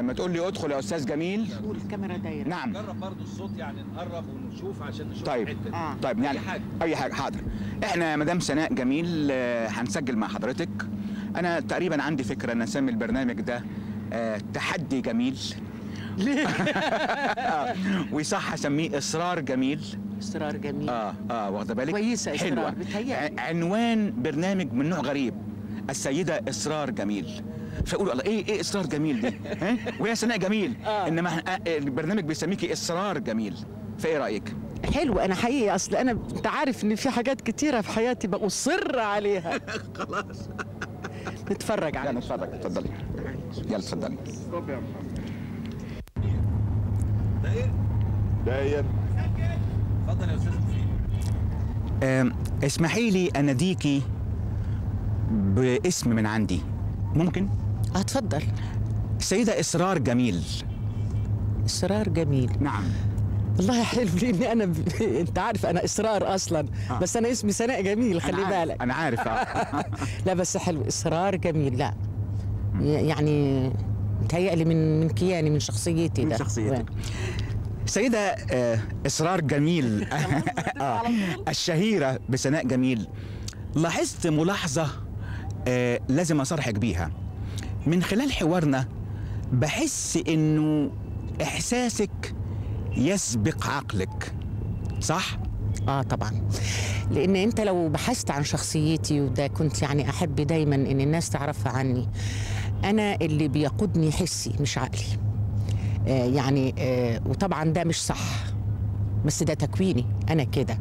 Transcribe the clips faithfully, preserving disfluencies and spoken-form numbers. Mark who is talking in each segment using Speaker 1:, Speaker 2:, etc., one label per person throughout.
Speaker 1: لما تقول لي ادخل يا استاذ جميل.
Speaker 2: قول الكاميرا دايره.
Speaker 1: نعم.
Speaker 3: نجرب برضه الصوت يعني نقرب ونشوف عشان نشوف
Speaker 1: طيب
Speaker 3: الحته
Speaker 2: آه.
Speaker 1: طيب يعني
Speaker 3: اي حاجه
Speaker 1: اي حاجه حاضر. احنا يا مدام سناء جميل آه، هنسجل مع حضرتك. انا تقريبا عندي فكره ان اسمي البرنامج ده آه، تحدي جميل.
Speaker 2: ليه؟
Speaker 1: ويصح اسميه اصرار جميل.
Speaker 2: اصرار جميل.
Speaker 1: اه اه واخده بالك؟
Speaker 2: كويسه اصرار
Speaker 1: حلوه.
Speaker 2: بتهيألي.
Speaker 1: ع- عنوان برنامج من نوع غريب، السيده اصرار جميل. فيقولوا الله ايه ايه اصرار جميل دي؟ ها؟ وهي سناء جميل.
Speaker 2: آه.
Speaker 1: انما إحنا- آه، البرنامج بيسميكي اصرار جميل. فايه رايك؟
Speaker 2: حلو. انا حقيقي اصل انا انت عارف ان في حاجات كتيره في حياتي بأصر عليها.
Speaker 1: خلاص.
Speaker 2: نتفرج
Speaker 1: يلا
Speaker 2: عليها.
Speaker 1: اتفضل اتفضلي. يلا اتفضلي.
Speaker 3: داير
Speaker 4: داير.
Speaker 3: اتفضل يا استاذ مفيد.
Speaker 1: آم، اسمحي لي اناديكي باسم من عندي، ممكن؟
Speaker 2: اه اتفضل.
Speaker 1: السيده اصرار جميل.
Speaker 2: اصرار جميل.
Speaker 1: نعم.
Speaker 2: والله حلو لاني انا ب... انت عارف انا اصرار اصلا.
Speaker 1: آه.
Speaker 2: بس انا اسمي سناء جميل خلي
Speaker 1: أنا عارف-
Speaker 2: بالك.
Speaker 1: انا عارف آه.
Speaker 2: لا بس حلو اصرار جميل. لا ي- يعني متهيألي من من كياني من شخصيتي
Speaker 1: من
Speaker 2: ده.
Speaker 1: شخصيتك. سيدة آه، إصرار جميل آه، الشهيرة بسناء جميل، لاحظت ملاحظة آه، لازم أصرحك بيها. من خلال حوارنا بحس إنه إحساسك يسبق عقلك، صح؟
Speaker 2: اه طبعا. لان انت لو بحثت عن شخصيتي وده كنت يعني احب دايما ان الناس تعرفها عني، انا اللي بيقودني حسي مش عقلي. آه يعني آه وطبعا ده مش صح، بس ده تكويني انا كده.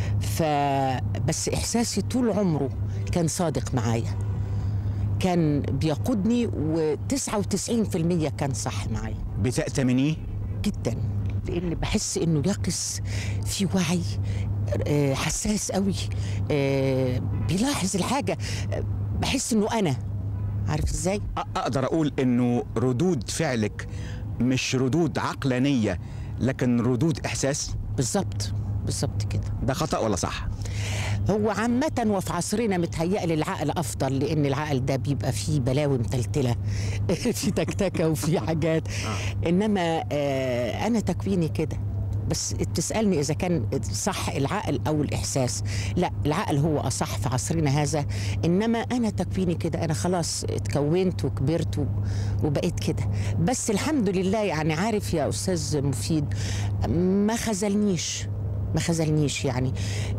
Speaker 2: فبس احساسي طول عمره كان صادق معايا، كان بيقودني وتسعة وتسعين في المية كان صح معايا
Speaker 1: بتأتمنيه؟
Speaker 2: جدا. لان بحس انه يقظ في وعي آه، حساس قوي، آه، بيلاحظ الحاجه. آه، بحس انه انا عارف ازاي.
Speaker 1: أ- أقدر أقول إنه ردود فعلك مش ردود عقلانية لكن ردود إحساس.
Speaker 2: بالظبط بالظبط كده.
Speaker 1: ده خطأ ولا صح؟
Speaker 2: هو عامة وفي عصرنا متهيألي العقل أفضل، لأن العقل ده بيبقى فيه بلاوي متلتلة في تكتكة وفي حاجات. إنما آه أنا تكويني كده. بس تسألني إذا كان صح العقل أو الإحساس، لا العقل هو أصح في عصرنا هذا. إنما أنا تكويني كده، أنا خلاص اتكونت وكبرت و- وبقيت كده. بس الحمد لله يعني عارف يا أستاذ مفيد، ما خذلنيش ما خذلنيش يعني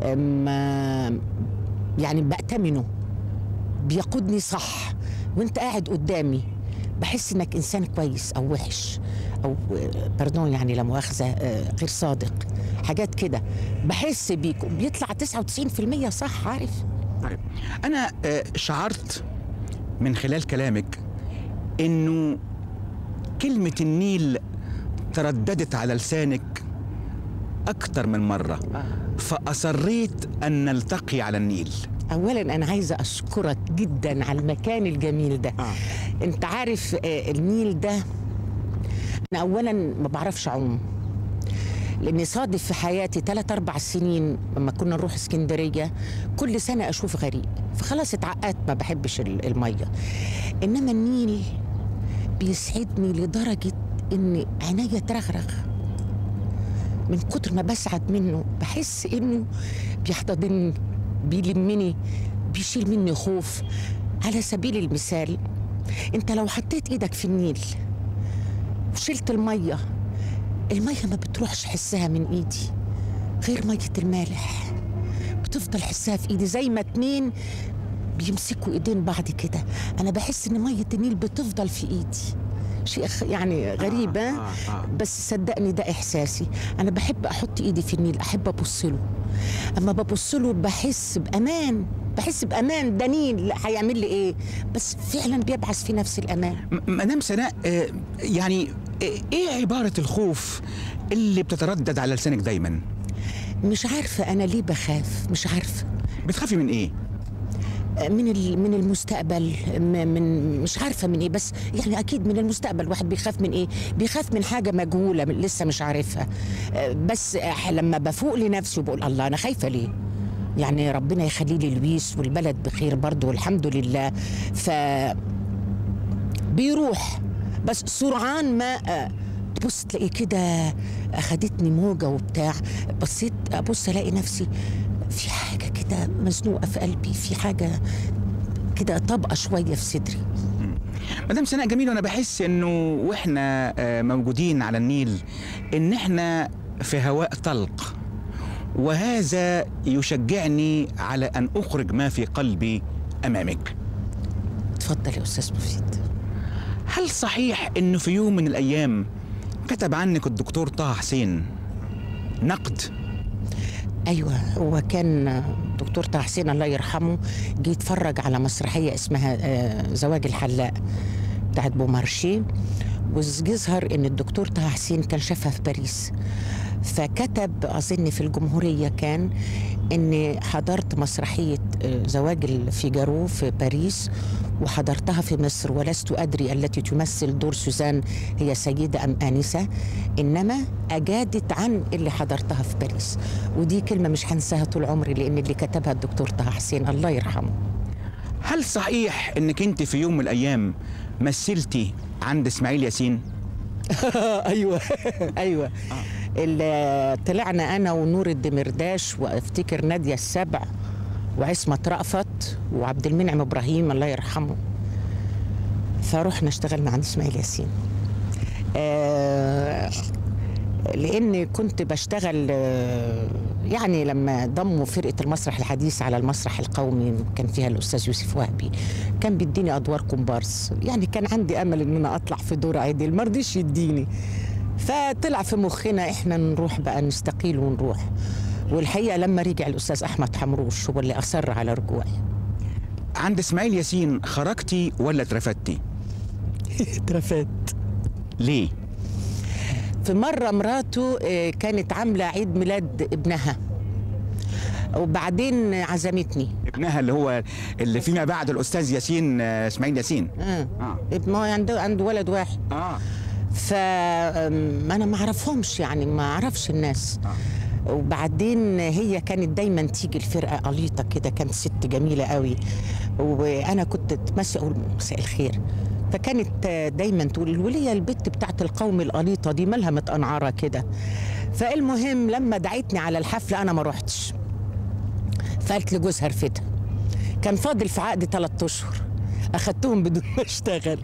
Speaker 2: ما يعني بأتمنه، بيقودني صح. وانت قاعد قدامي بحس انك انسان كويس او وحش او باردون يعني لا مؤاخذه آه، غير صادق، حاجات كده بحس بيك بيطلع تسعة وتسعين في المية صح. عارف.
Speaker 1: طيب أنا آه، شعرت من خلال كلامك إنه كلمة النيل ترددت على لسانك أكتر من مرة، فأصريت أن نلتقي على النيل.
Speaker 2: اولا انا عايزه اشكرك جدا على المكان الجميل ده.
Speaker 1: آه.
Speaker 2: انت عارف آه، النيل ده، انا اولا ما بعرفش اعوم، لاني صادف في حياتي ثلاث اربع سنين لما كنا نروح اسكندريه كل سنه اشوف غريق، فخلاص اتعقدت ما بحبش ال- الميه. انما النيل بيسعدني لدرجه ان عينيا ترغرغ من كتر ما بسعد منه. بحس انه بيحتضنني، بيلمني، بيشيل مني خوف. على سبيل المثال، انت لو حطيت ايدك في النيل وشلت الميه، الميه ما بتروحش حسها من ايدي غير ميه المالح، بتفضل حسها في ايدي زي ما اتنين بيمسكوا ايدين بعض كده. انا بحس ان ميه النيل بتفضل في ايدي. شيء خ- يعني غريب.
Speaker 1: آه،
Speaker 2: آه
Speaker 1: آه، آه.
Speaker 2: بس صدقني ده احساسي. انا بحب احط ايدي في النيل، احب ابص له. اما ببص له بحس بامان، بحس بامان. ده نيل لا هيعمل لي ايه؟ بس فعلا بيبعث في نفس الامان.
Speaker 1: م- مدام سناء آه، يعني آه، إيه عبارة الخوف اللي بتتردد على لسانك دايما؟
Speaker 2: مش عارفه انا ليه بخاف، مش عارفه.
Speaker 1: بتخافي من إيه؟
Speaker 2: من ال- من المستقبل، م- من مش عارفه من ايه، بس يعني اكيد من المستقبل. واحد بيخاف من ايه؟ بيخاف من حاجه مجهوله من- لسه مش عارفها. آه، بس آه، لما بفوق لنفسي وبقول الله انا خايفه ليه؟ يعني ربنا يخلي لي لويس والبلد بخير برضه والحمد لله. ف بيروح بس سرعان ما آه، تبص تلاقي كده اخدتني موجه وبتاع. بصيت ابص الاقي نفسي في حاجه كده مزنوقه في قلبي، في حاجه كده طبقه شويه في صدري.
Speaker 1: مدام سناء جميل، وانا بحس انه واحنا آه، موجودين على النيل ان احنا في هواء طلق، وهذا يشجعني على ان اخرج ما في قلبي امامك.
Speaker 2: اتفضل يا استاذ مفيد.
Speaker 1: هل صحيح انه في يوم من الايام كتب عنك الدكتور طه حسين نقد؟
Speaker 2: ايوه، هو كان دكتور طه حسين الله يرحمه جه يتفرج على مسرحيه اسمها آه، زواج الحلاق بتاعت بومارشيه، ويظهر ان الدكتور طه حسين كان شافها في باريس، فكتب اظن في الجمهوريه كان اني حضرت مسرحيه آه، زواج الفيجارو في باريس، وحضرتها في مصر، ولست ادري التي تمثل دور سوزان هي سيده ام انسه، انما اجادت عن اللي حضرتها في باريس. ودي كلمه مش هنساها طول عمري، لان اللي كتبها الدكتور طه حسين الله يرحمه.
Speaker 1: هل صحيح انك انت في يوم من الايام مثلتي عند اسماعيل ياسين؟
Speaker 2: ايوه ايوه اللي طلعنا انا ونور الدمرداش، وافتكر ناديه السبع وعصمة رأفت وعبد المنعم ابراهيم الله يرحمه، فروحنا اشتغلنا عند اسماعيل ياسين. آه لاني كنت بشتغل آه يعني لما ضموا فرقه المسرح الحديث على المسرح القومي، كان فيها الاستاذ يوسف وهبي، كان بيديني ادوار كومبارس، يعني كان عندي امل ان انا اطلع في دور عادل، ما رضيش يديني، فطلع في مخنا احنا نروح بقى نستقيل ونروح. والحقيقه لما رجع الاستاذ احمد حمروش هو اللي اصر على رجوعي.
Speaker 1: عند اسماعيل ياسين خرجتي ولا اترفدتي؟
Speaker 2: اترفدت.
Speaker 1: ليه؟
Speaker 2: في مرة مراته كانت عاملة عيد ميلاد ابنها، وبعدين عزمتني.
Speaker 1: ابنها اللي هو اللي فيما بعد الأستاذ ياسين اسماعيل ياسين.
Speaker 2: اه, آه. ابنه عنده عنده ولد واحد.
Speaker 1: اه
Speaker 2: فما أنا ما أعرفهمش، يعني ما أعرفش الناس. آه. وبعدين هي كانت دايما تيجي الفرقة قليطة كده، كانت ست جميلة قوي، وأنا كنت تمسي أقول مساء الخير، فكانت دايما تقول الولية البت بتاعت القوم القليطة دي مالها متقنعرة كده. فالمهم لما دعيتني على الحفلة أنا ما روحتش، فقالت لجوزها رفدها، كان فاضل في عقد ثلاثة أشهر، أخدتهم بدون ما أشتغل.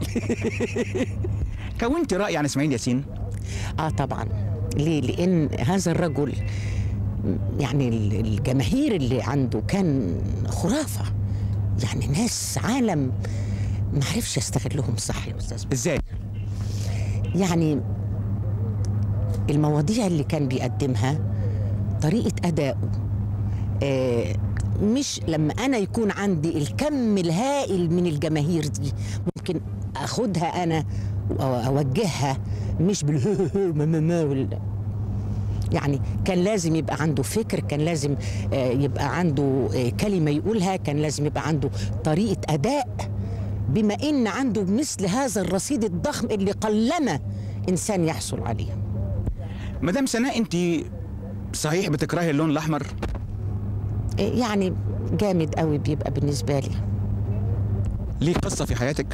Speaker 1: كونت رأي عن إسماعيل ياسين؟
Speaker 2: آه طبعا. ليه؟ لأن هذا الرجل يعني الجماهير اللي عنده كان خرافة، يعني ناس عالم ما عرفش يستغلهم صح يا استاذ.
Speaker 1: ازاي؟
Speaker 2: يعني المواضيع اللي كان بيقدمها، طريقة أدائه، آه مش لما أنا يكون عندي الكم الهائل من الجماهير دي ممكن أخدها أنا وأوجهها، مش بال يعني كان لازم يبقى عنده فكر، كان لازم آه يبقى عنده آه كلمة يقولها، كان لازم يبقى عنده طريقة أداء، بما إن عنده مثل هذا الرصيد الضخم اللي قلما إنسان يحصل عليه.
Speaker 1: مدام سناء، أنت صحيح بتكرهي اللون الأحمر؟
Speaker 2: يعني جامد قوي بيبقى بالنسبة لي.
Speaker 1: ليه قصة في حياتك؟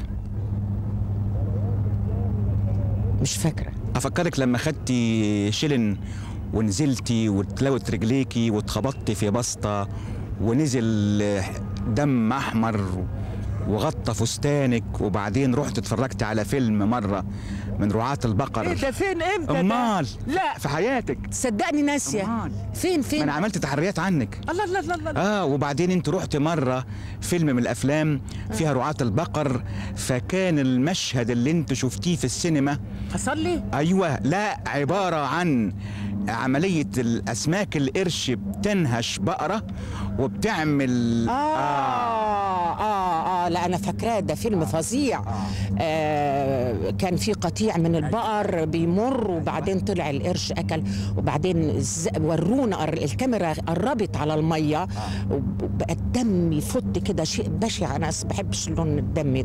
Speaker 2: مش فاكرة.
Speaker 1: أفكرك لما خدتي شلن ونزلتي واتلوت رجليكي واتخبطتي في بسطة ونزل دم أحمر وغطى فستانك، وبعدين رحت اتفرجت على فيلم مرة من رعاة البقر.
Speaker 2: ايه ده؟ فين؟ امتى؟
Speaker 1: امال
Speaker 2: لا
Speaker 1: في حياتك.
Speaker 2: صدقني ناسية.
Speaker 1: أمال.
Speaker 2: فين فين؟
Speaker 1: ما انا عملت تحريات عنك.
Speaker 2: الله الله الله الله.
Speaker 1: اه وبعدين انت رحت مرة فيلم من الافلام فيها رعاة البقر، فكان المشهد اللي انت شفتيه في السينما
Speaker 2: حصل لي؟
Speaker 1: ايوه، لا عبارة عن عملية الاسماك القرش بتنهش بقرة وبتعمل
Speaker 2: آه, آه آه آه لا أنا فاكراه، ده فيلم فظيع. آه كان في قطيع من البقر بيمر، وبعدين طلع القرش أكل، وبعدين ورونا الكاميرا قربت على المية وبقى الدم يفض كده، شيء بشع. أنا ما بحبش لون الدم.